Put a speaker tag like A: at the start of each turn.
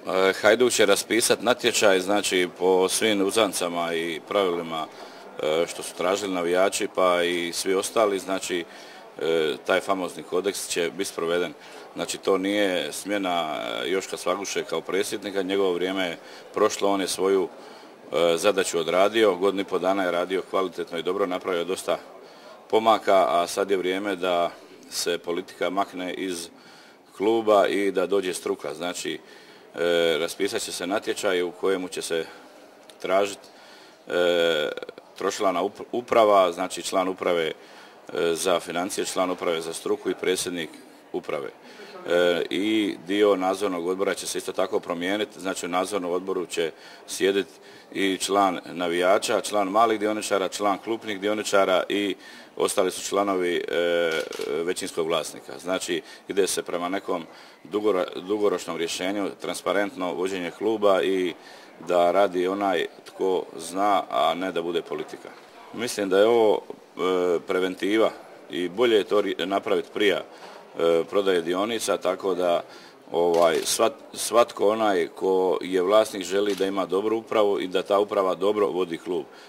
A: Hajduk će raspisati natječaj, znači po svim uzancama i pravilima što su tražili navijači pa i svi ostali, znači taj famozni kodeks će biti sproveden. Znači to nije smjena Joška Svaguše kao predsjednika, njegovo vrijeme je prošlo, on je svoju zadaću odradio, godinu i pol dana je radio kvalitetno i dobro, napravio dosta pomaka, a sad je vrijeme da se politika makne iz kluba i da dođe struka. Znači raspisat će se natječaj u kojemu će se tražiti tročlana uprava, znači član uprave za financije, član uprave za struku i predsjednik uprave. I dio nadzornog odbora će se isto tako promijeniti, znači u nadzornom odboru će sjediti i član navijača, član malih dioničara, član krupnih dioničara i ostali su članovi većinskog vlasnika. Znači ide se prema nekom dugoročnom rješenju, transparentno vođenje kluba i da radi onaj tko zna, a ne da bude politika. Mislim da je ovo preventiva i bolje je to napraviti prije prodaje dionica, tako da svatko onaj ko je vlasnik želi da ima dobru upravu i da ta uprava dobro vodi klub.